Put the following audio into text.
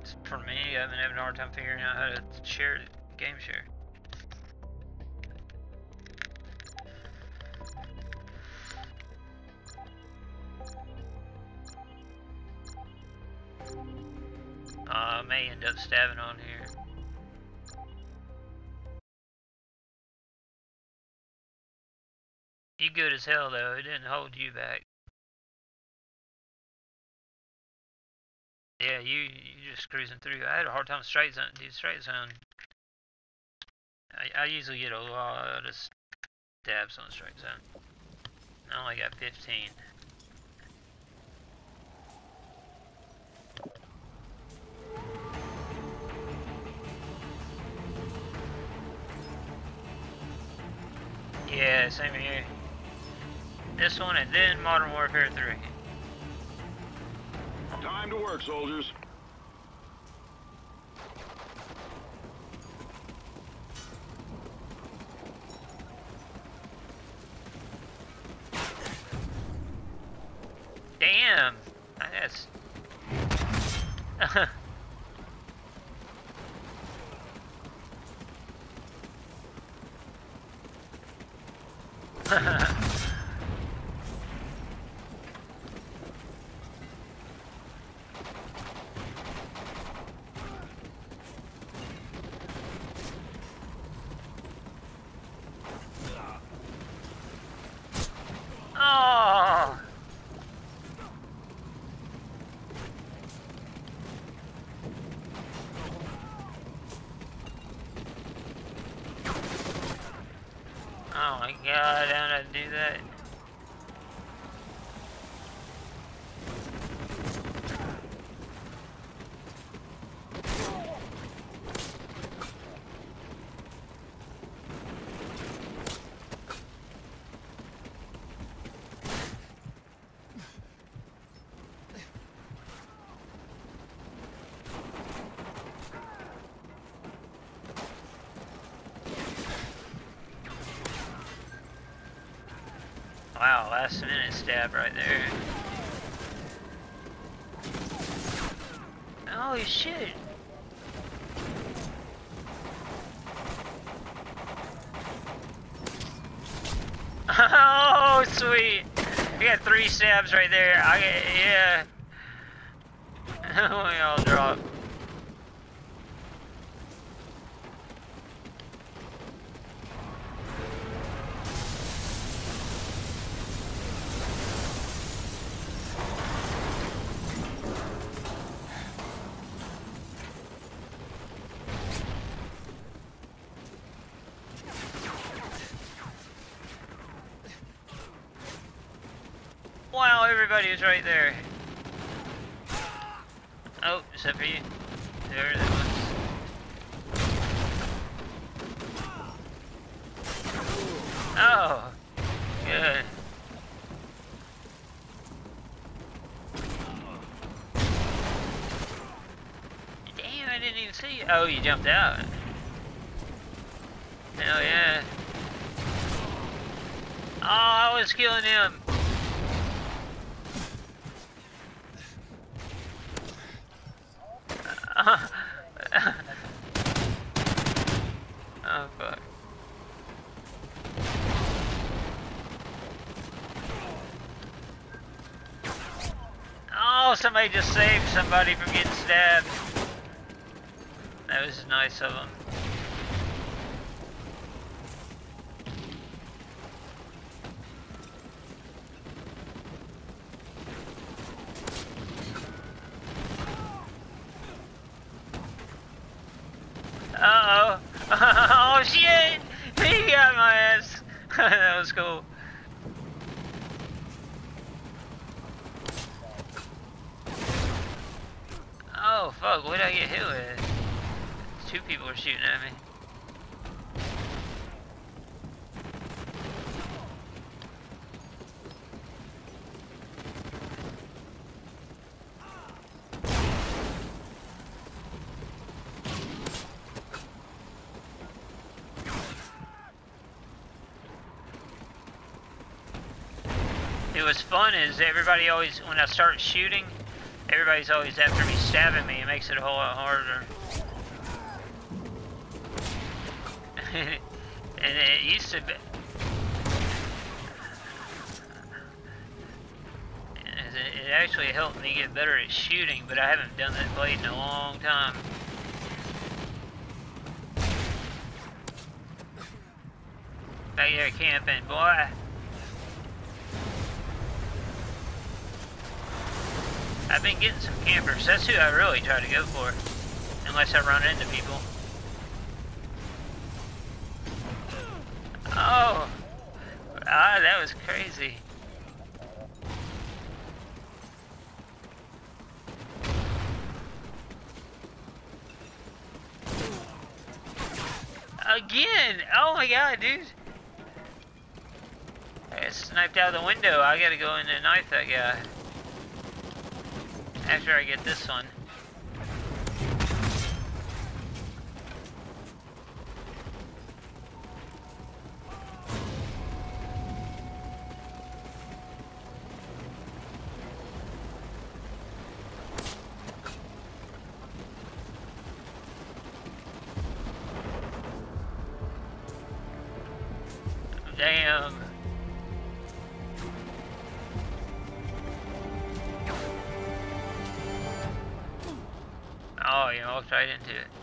For me, I've been having a hard time figuring out how to share game share. I may end up stabbing on here. You good as hell though, it didn't hold you back. Yeah, you just cruising through. I had a hard time straight zone, dude. Straight zone. I usually get a lot of stabs on straight zone. I only got 15. Yeah, same here. This one and then Modern Warfare 3. Time to work, soldiers. Damn! That's... Oh! Oh my god, I don't know how to do that. Wow, last minute stab right there. Holy shit! Oh, sweet! We got 3 stabs right there. Yeah. We all drop. Wow, everybody was right there. Oh, except for you. There it was. Oh, good. Damn, I didn't even see you. Oh, you jumped out. Hell yeah. Oh, I was killing him. Oh fuck. Oh, somebody just saved somebody from getting stabbed. That was nice of them. Uh-oh. Oh shit! He got my ass. That was cool. Oh fuck, what did I get hit with? 2 people were shooting at me. It was fun is everybody always, when I start shooting, Everybody's always after me, stabbing me. It makes it a whole lot harder. And it used to be... It actually helped me get better at shooting, but I haven't done that blade in a long time. Back there camping, boy. I've been getting some campers. That's who I really try to go for. Unless I run into people. Oh! Ah, that was crazy. Again! Oh my god, dude! I got sniped out of the window. I gotta go in and knife that guy. After I get this one. Damn. Oh, you walked right into it.